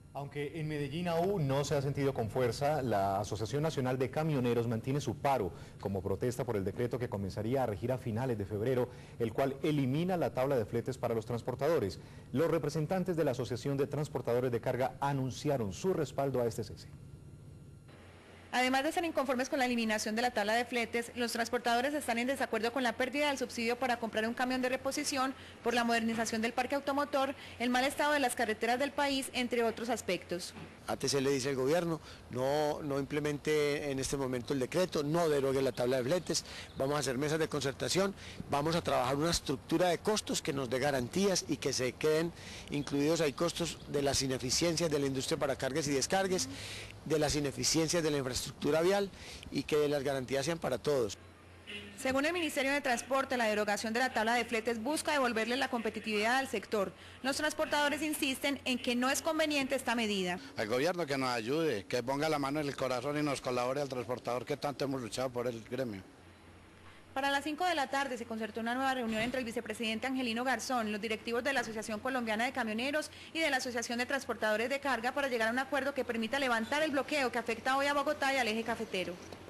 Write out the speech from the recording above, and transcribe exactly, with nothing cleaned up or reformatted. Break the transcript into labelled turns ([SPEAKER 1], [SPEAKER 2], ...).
[SPEAKER 1] Aunque en Medellín aún no se ha sentido con fuerza, la Asociación Nacional de Camioneros mantiene su paro como protesta por el decreto que comenzaría a regir a finales de febrero, el cual elimina la tabla de fletes para los transportadores. Los representantes de la Asociación de Transportadores de Carga anunciaron su respaldo a este cese.
[SPEAKER 2] Además de estar inconformes con la eliminación de la tabla de fletes, los transportadores están en desacuerdo con la pérdida del subsidio para comprar un camión de reposición por la modernización del parque automotor, el mal estado de las carreteras del país, entre otros aspectos.
[SPEAKER 3] A T C le dice al gobierno, no, no implemente en este momento el decreto, no derogue la tabla de fletes, vamos a hacer mesas de concertación, vamos a trabajar una estructura de costos que nos dé garantías y que se queden incluidos ahí costos de las ineficiencias de la industria para cargas y descargues, de las ineficiencias de la infraestructura vial y que las garantías sean para todos.
[SPEAKER 2] Según el Ministerio de Transporte, la derogación de la tabla de fletes busca devolverle la competitividad al sector. Los transportadores insisten en que no es conveniente esta medida.
[SPEAKER 4] El gobierno que nos ayude, que ponga la mano en el corazón y nos colabore al transportador que tanto hemos luchado por el gremio.
[SPEAKER 2] Para las cinco de la tarde se concertó una nueva reunión entre el vicepresidente Angelino Garzón, los directivos de la Asociación Colombiana de Camioneros y de la Asociación de Transportadores de Carga para llegar a un acuerdo que permita levantar el bloqueo que afecta hoy a Bogotá y al eje cafetero.